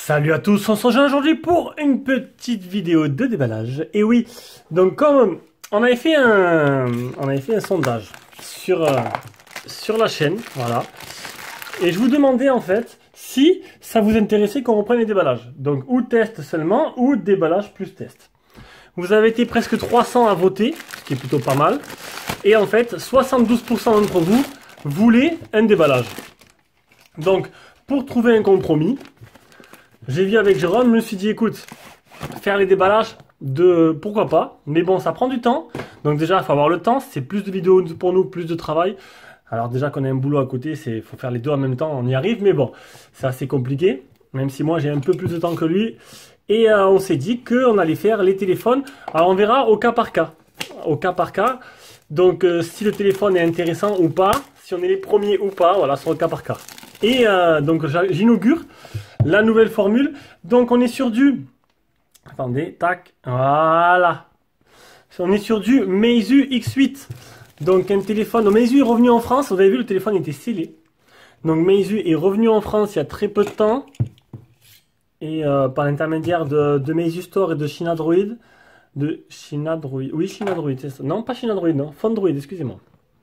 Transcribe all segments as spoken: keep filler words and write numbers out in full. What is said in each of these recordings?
Salut à tous, on se rejoint aujourd'hui pour une petite vidéo de déballage. Et oui, donc comme on avait fait un, on avait fait un sondage sur, euh, sur la chaîne, voilà. Et je vous demandais en fait si ça vous intéressait qu'on reprenne les déballages. Donc ou test seulement ou déballage plus test. Vous avez été presque trois cents à voter, ce qui est plutôt pas mal. Et en fait, soixante-douze pour cent d'entre vous voulaient un déballage. Donc, pour trouver un compromis, j'ai vu avec Jérôme, je me suis dit, écoute, faire les déballages, de pourquoi pas, mais bon, ça prend du temps. Donc déjà, il faut avoir le temps, c'est plus de vidéos pour nous, plus de travail. Alors déjà qu'on a un boulot à côté, il faut faire les deux en même temps, on y arrive, mais bon, c'est assez compliqué, même si moi j'ai un peu plus de temps que lui. Et euh, on s'est dit qu'on allait faire les téléphones, alors on verra au cas par cas, au cas par cas. Donc euh, si le téléphone est intéressant ou pas, si on est les premiers ou pas, voilà, c'est au cas par cas. Et euh, donc j'inaugure la nouvelle formule. Donc on est sur du... Attendez, tac, voilà. On est sur du Meizu X huit. Donc un téléphone... Donc, Meizu est revenu en France. Vous avez vu, le téléphone était scellé. Donc Meizu est revenu en France il y a très peu de temps. Et euh, par l'intermédiaire de, de Meizu Store et de China Droid. De China Droid. Oui, China Droid, c'est ça. Non, pas China Droid, non. Fondroid, excusez-moi.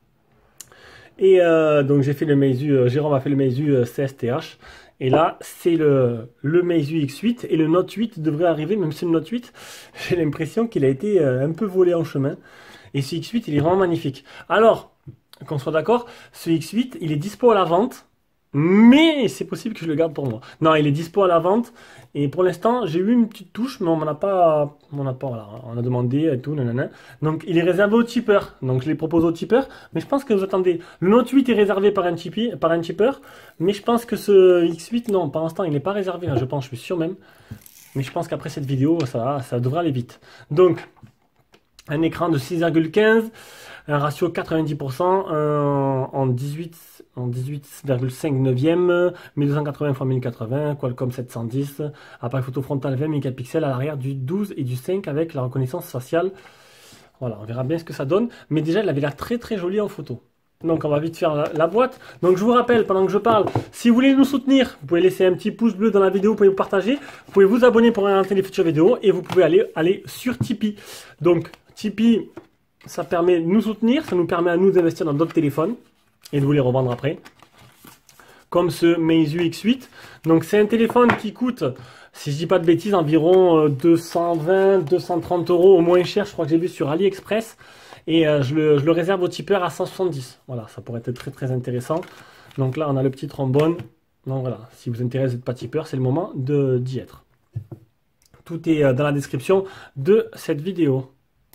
Et euh, donc j'ai fait le Meizu, euh, Jérôme a fait le Meizu euh, C S T H. Et là, c'est le, le Meizu X huit. Et le Note huit devrait arriver, même si le Note huit, j'ai l'impression qu'il a été euh, un peu volé en chemin. Et ce X huit, il est vraiment magnifique. Alors, qu'on soit d'accord, ce X huit, il est dispo à la vente. Mais c'est possible que je le garde pour moi. Non, il est dispo à la vente. Et pour l'instant, j'ai eu une petite touche, mais on m'en a pas, on a pas, voilà, on a demandé et tout, nanana. Donc, il est réservé aux tipeurs. Donc, je les propose aux tipeurs. Mais je pense que vous attendez. Le Note huit est réservé par un tipi, par un tipeur. Mais je pense que ce X huit, non, pour l'instant, il n'est pas réservé. Là, je pense, je suis sûr même. Mais je pense qu'après cette vidéo, ça, ça devrait aller vite. Donc, un écran de six virgule quinze, un ratio quatre-vingt-dix pour cent, un, en dix-huit, en dix-huit virgule cinq neuvième, mille deux cent quatre-vingts par mille quatre-vingts, Qualcomm sept cent dix, appareil photo frontal vingt mégapixels, à l'arrière du douze et du cinq avec la reconnaissance faciale. Voilà, on verra bien ce que ça donne. Mais déjà, il avait l'air très très joli en photo. Donc on va vite faire la, la boîte. Donc je vous rappelle, pendant que je parle, si vous voulez nous soutenir, vous pouvez laisser un petit pouce bleu dans la vidéo, vous pouvez vous partager, vous pouvez vous abonner pour regarder les futures vidéos et vous pouvez aller, aller sur Tipeee. Donc Tipeee, ça permet de nous soutenir, ça nous permet à nous d'investir dans d'autres téléphones et de vous les revendre après. Comme ce Meizu X huit. Donc c'est un téléphone qui coûte, si je dis pas de bêtises, environ deux cent vingt, deux cent trente euros au moins cher, je crois que j'ai vu sur AliExpress. Et euh, je, le, je le réserve au tipeur à cent soixante-dix. Voilà, ça pourrait être très très intéressant. Donc là, on a le petit trombone. Donc voilà, si vous intéressez pas tipeur, c'est le moment d'y être. Tout est euh, dans la description de cette vidéo.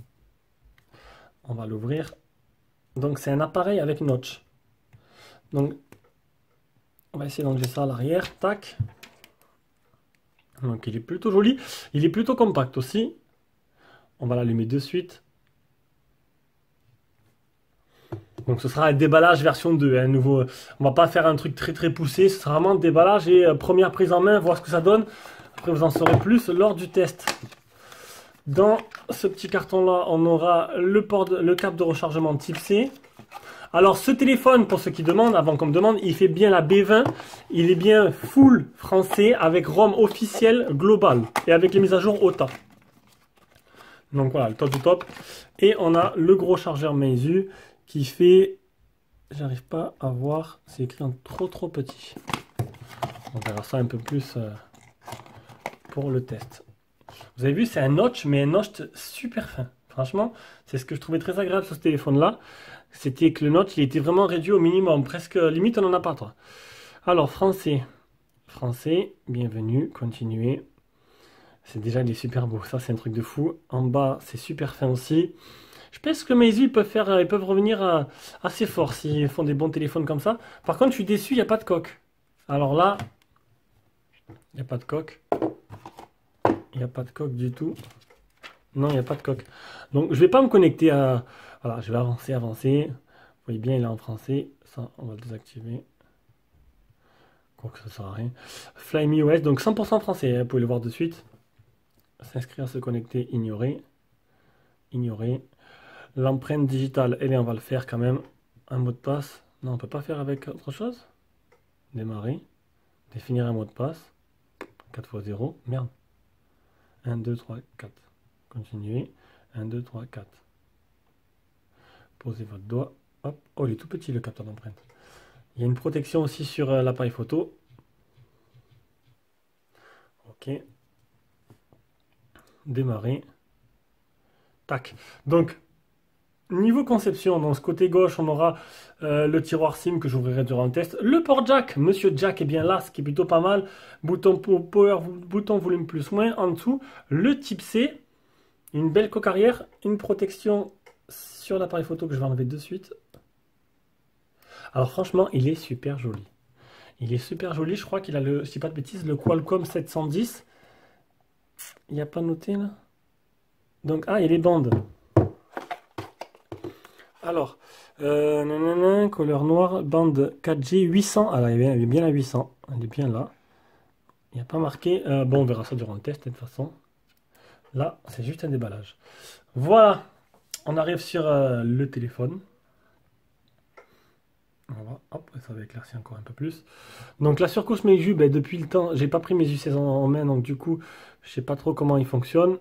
On va l'ouvrir. Donc c'est un appareil avec notch. Donc on va essayer d'enlever ça à l'arrière. Tac. Donc il est plutôt joli. Il est plutôt compact aussi. On va l'allumer de suite. Donc ce sera un déballage version deux. Hein, nouveau. On va pas faire un truc très très poussé. Ce sera vraiment déballage et euh, première prise en main, voir ce que ça donne. Après vous en saurez plus lors du test. Dans ce petit carton là, on aura le, port de, le câble de rechargement type C. Alors ce téléphone, pour ceux qui demandent, avant qu'on me demande, il fait bien la B vingt. Il est bien full français avec ROM officiel global et avec les mises à jour O T A. Donc voilà, le top du top. Et on a le gros chargeur Meizu qui fait... J'arrive pas à voir, c'est écrit en trop trop petit. On verra ça un peu plus euh, pour le test. Vous avez vu, c'est un notch, mais un notch super fin. Franchement, c'est ce que je trouvais très agréable sur ce téléphone-là. C'était que le notch, il était vraiment réduit au minimum. Presque, limite, on n'en a pas trois. Alors, français. Français, bienvenue, continuez. C'est déjà, il est super beau. Ça, c'est un truc de fou. En bas, c'est super fin aussi. Je pense que Meizu, ils peuvent, faire, ils peuvent revenir à, assez fort s'ils font des bons téléphones comme ça. Par contre, je suis déçu, il n'y a pas de coque. Alors là, il n'y a pas de coque. Il n'y a pas de coque du tout. Non, il n'y a pas de coque. Donc, je ne vais pas me connecter à... Voilà, je vais avancer, avancer. Vous voyez bien, il est en français. Ça, on va le désactiver. Quoi que ça ne sert à rien. FlyMeOS, donc cent pour cent français, hein, vous pouvez le voir de suite. S'inscrire, se connecter, ignorer. Ignorer. L'empreinte digitale, et bien on va le faire quand même. Un mot de passe. Non, on ne peut pas faire avec autre chose. Démarrer. Définir un mot de passe. quatre fois zéro, merde. un, deux, trois, quatre. Continuez. un, deux, trois, quatre. Posez votre doigt. Hop. Oh, il est tout petit le capteur d'empreinte. Il y a une protection aussi sur euh, l'appareil photo. Ok. Démarrer. Tac. Donc, niveau conception, dans ce côté gauche, on aura euh, le tiroir SIM que j'ouvrirai durant le test. Le port jack, Monsieur Jack est bien là, ce qui est plutôt pas mal. Bouton power, bouton volume plus moins. En dessous, le type C. Une belle coque arrière. Une protection sur l'appareil photo que je vais enlever de suite. Alors franchement, il est super joli. Il est super joli. Je crois qu'il a le, je dis pas de bêtises, le Qualcomm sept cent dix. Il n'y a pas noté là. Donc, ah, il y a les bandes. Alors, euh, nanana, couleur noire, bande quatre G huit cents. Alors, elle est bien, elle est bien à huit cents. Elle est bien là. Il n'y a pas marqué. Euh, bon, on verra ça durant le test de toute façon. Là, c'est juste un déballage. Voilà. On arrive sur euh, le téléphone. Voilà, hop, ça va éclaircir encore un peu plus. Donc la surcouche Meizu, ben, depuis le temps, j'ai pas pris mes U seize en, en main, donc du coup, je sais pas trop comment il fonctionne.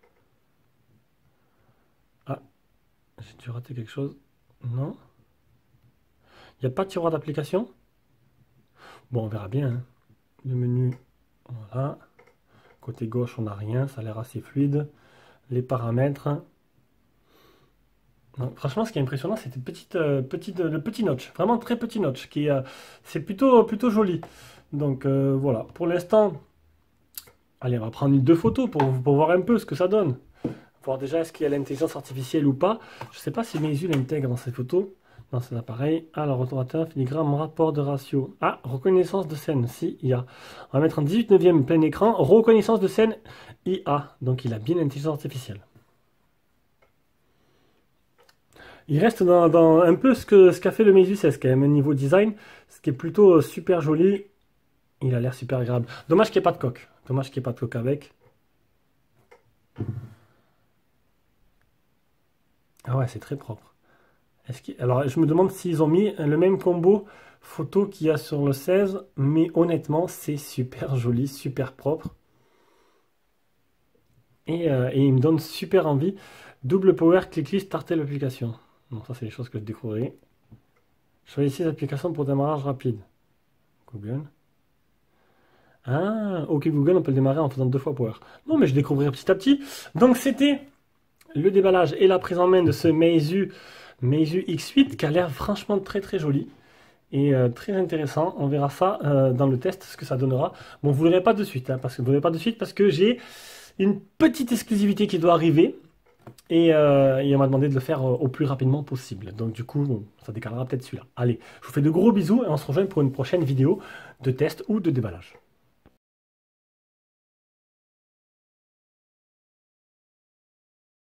Ah, j'ai dû rater quelque chose. Non. Il n'y a pas de tiroir d'application. Bon, on verra bien. Hein. Le menu, voilà. Côté gauche, on n'a rien, ça a l'air assez fluide. Les paramètres. Non, franchement, ce qui est impressionnant, c'est petite, euh, petite, le petit notch, vraiment très petit notch, qui euh, c'est plutôt, plutôt joli. Donc euh, voilà, pour l'instant, allez, on va prendre deux photos pour, pour voir un peu ce que ça donne. Voir déjà est-ce qu'il y a l'intelligence artificielle ou pas. Je ne sais pas si Meizu l'intègre dans ces photos, dans cet appareil. Alors, retourateur, filigrane, rapport de ratio. Ah, reconnaissance de scène, si, I A. On va mettre en dix-huit neuvième plein écran, reconnaissance de scène, I A. Donc il a bien l'intelligence artificielle. Il reste dans, dans un peu ce qu'a ce qu'a fait le Meizu seize quand même, au niveau design, ce qui est plutôt super joli. Il a l'air super agréable. Dommage qu'il n'y ait pas de coque. Dommage qu'il n'y ait pas de coque avec. Ah ouais, c'est très propre. Est-ce qu'il... Alors, je me demande s'ils ont mis le même combo photo qu'il y a sur le seize, mais honnêtement, c'est super joli, super propre. Et, euh, et il me donne super envie. Double power, clic list, starter l'application. Bon, ça, c'est les choses que je découvrirai. Choisissez l'application pour démarrage rapide. Google. Ah, ok Google, on peut le démarrer en faisant deux fois power. Non, mais je découvrirai petit à petit. Donc, c'était le déballage et la prise en main de ce Meizu, Meizu X huit qui a l'air franchement très très joli et euh, très intéressant. On verra ça euh, dans le test, ce que ça donnera. Bon, vous ne verrez pas de suite, hein, parce que vous verrez pas de suite parce que j'ai une petite exclusivité qui doit arriver. Et, euh, et on m'a demandé de le faire euh, au plus rapidement possible. Donc du coup, bon, ça décalera peut-être celui-là. Allez, je vous fais de gros bisous et on se rejoint pour une prochaine vidéo de test ou de déballage.